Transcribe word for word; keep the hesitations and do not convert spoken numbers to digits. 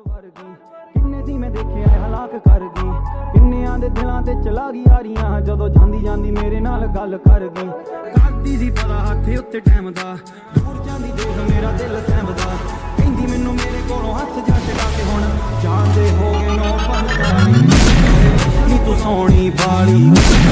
वर्गी किन्ने सी मैं देखे हलाक कर गई किन्नियां दे दिलां ते चला गई यारियां जदों जांदी जांदी मेरे नाल गल कर गई करदी सी पता हथ उत्ते टाइम दा दूर जांदी देख मेरा दिल सहमदा कहंदी मैनू मेरे कोलों हथ जा छड़ा के हुण जान दे हो गए नौ पंताली नी तू सोहणी बाली